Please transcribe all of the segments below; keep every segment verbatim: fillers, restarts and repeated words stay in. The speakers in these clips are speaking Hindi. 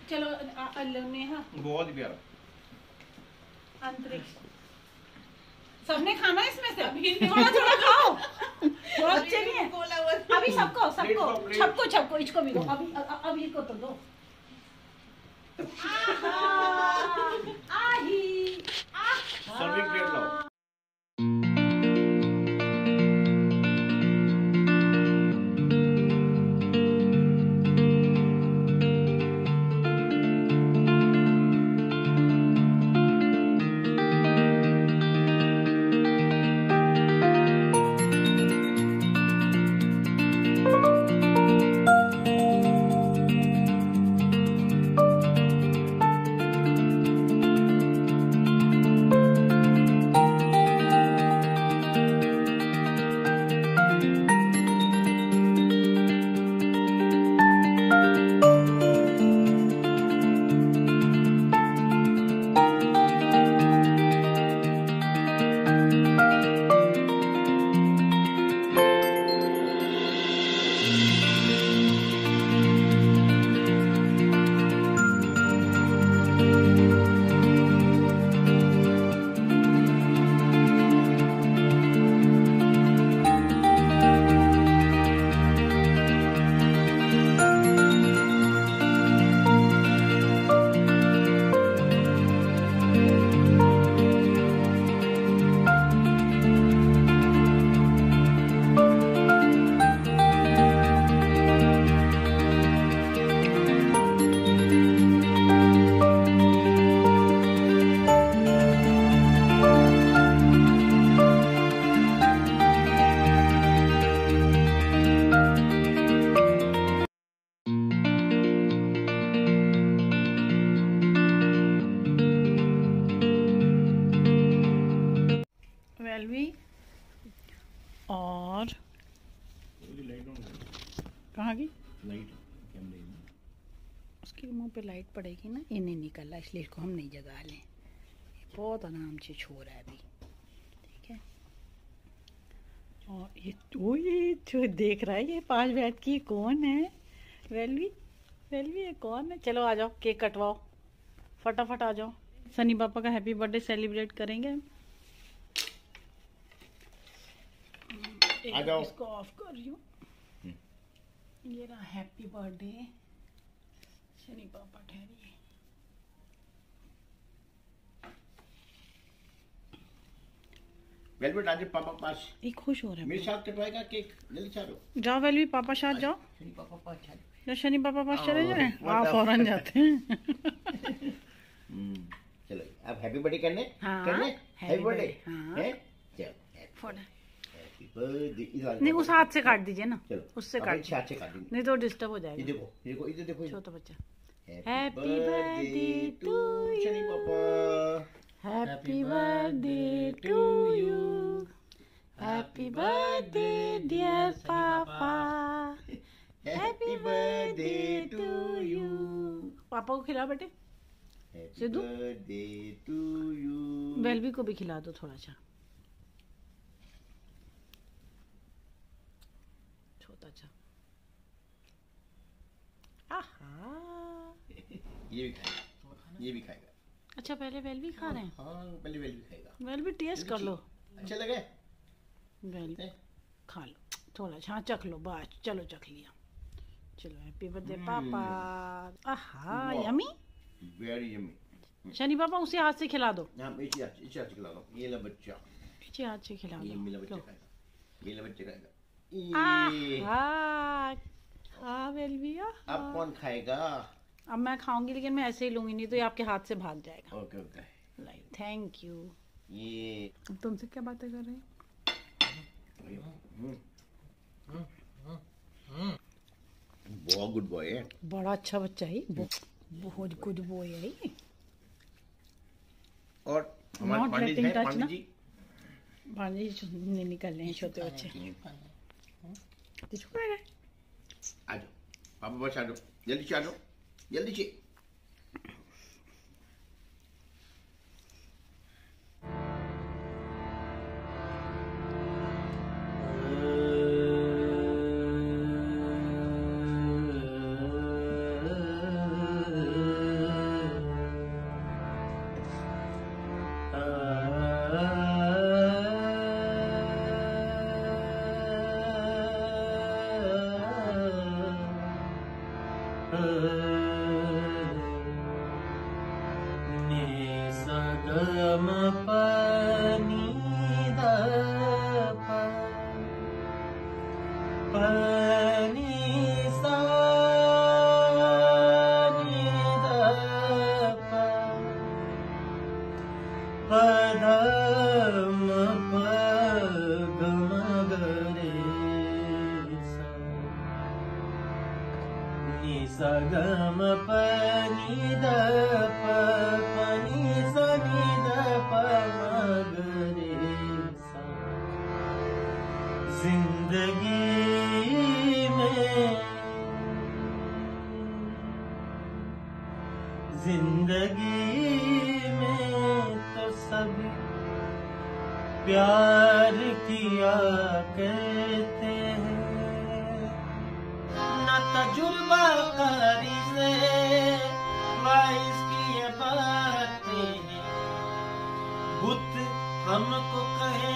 चलो नेहा बहुत ही प्यारा अंतरिक्ष सबने खाना है इसमें से अभी थोड़ा थोड़ा खाओ थोड़ा बच्चे भी हैं अभी सबको सबको सबको सबको इसको भी दो अभी अभी इसको तो दो आही सर्विंग प्लेट लाओ। और कहाँ गई लाइट? उसके मुंह पे लाइट पड़ेगी ना, ये नहीं निकल रहा इसलिए इसको हम नहीं जगा लें। बहुत आराम से छो रहा है अभी, ठीक है। और ये वो ये जो देख रहा है ये पांच बैठ की कौन है? वेलवी वेलवी ये कौन है? चलो आ जाओ केक कटवाओ, फटाफट आ जाओ। सनी पापा का हैप्पी बर्थडे सेलिब्रेट करेंगे हम। आ जाओ। इसको ऑफ कर रही हूँ। ये रहा हैप्पी बर्थडे शनि पापा। ठहरिए, वेलवेट आज पापा पास ये खुश हो रहा है। मेरे साथ कटवाएगा केक? जल्दी चलो जाओ वेलवी पापा साथ जाओ। शनि पापा पास चलो। जब शनि पापा पास चले जाए आप फौरन जाते हैं। चलो अब हैप्पी बर्थडे करने हाँ, करने हैप्पी बर्थडे हाँ। है। चलो हैप्पी बर्थडे। नहीं उस हाथ से काट दीजिए ना, चलो उससे अब काट इस हाथ से काट देंगे। नहीं तो डिस्टर्ब हो ये जाएगा। देखो ये देखो इधर देखो छोटा बच्चा। हैप्पी बर्थडे टू शनि पापा। Happy birthday to you, happy birthday dear पापा, हैप्पी बर्थडे टू यू। पापा को खिला बेटे। Happy Siddhu? Birthday to you. वेलवी को भी खिला दो थोड़ा सा छोटा सा। आहा ये भी खाएगा, ये भी खाएगा। अच्छा पहले वेलवी खा रहे हैं। हाँ पहले वेल भी खाएगा। वेलवी टेस्ट कर लो। अच्छा लगे? वेलवी खा लो थोड़ा सा, हाँ चख लो बस। चलो चख लिया। चलो हैप्पी बर्थडे पापा। आहा यमी। Very yummy. शनि पापा उसी हाथ से खिला दो। हाँ इसी हाथ इसी हाथ से खिला दो। ये ला बच्चा, पीछे हाथ से खिला ये दो। मेरा बच्चा लो। खाएगा, ये ला बच्चा खाएगा। ये आहा खा वेलवी। आहा। अब कौन खाएगा? अब मैं खाऊंगी लेकिन मैं ऐसे ही लूंगी, नहीं तो ये आपके हाथ से भाग जाएगा। Okay okay. Like thank you. ये अब तुमसे क्या बातें कर रहे हैं? बहुत गुड बॉय है। बड़ा अच्छा बच्चा है, बहुत गुड बॉय है ये। और हमारे Not पांडे जी letting हैं, touch पांडे ना? जी पानी नहीं निकल रहे हैं छोटे बच्चे। छुपा है। आ जाओ पापा बस आ जाओ, जल्दी से आ जाओ, जल्दी से। सगम पनी द प पनी सनी द प मगरे सा। जिंदगी में जिंदगी में तो सभी प्यार किया करते हैं। न तजुर्बा कारी से वाइस की ये बातें हैं। बुत हमको कहे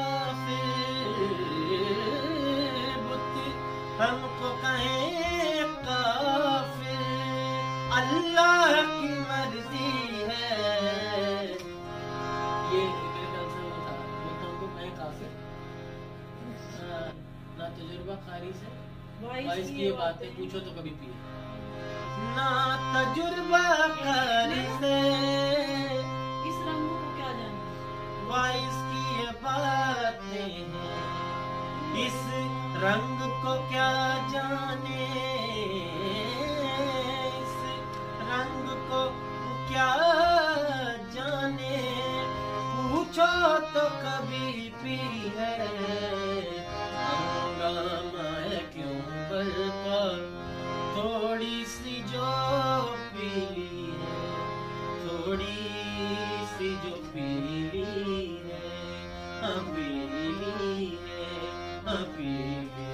काफिर, बुत हमको कहे काफिर। अल्लाह की मर्जी है। ये ना तजुर्बा खारी से वाइस की ये बातें पूछो तो कभी पिए। ना तजुर्बा खारी से इस रंग को क्या जाने, वाइस की ये बातें हैं। इस रंग को क्या जाने, इस रंग को क्या जाने। पूछो तो कभी पी है। क्यों बरपा थोड़ी सी जो पीली है, थोड़ी सी जो पीली है, हाँ पीली है, हाँ पीली।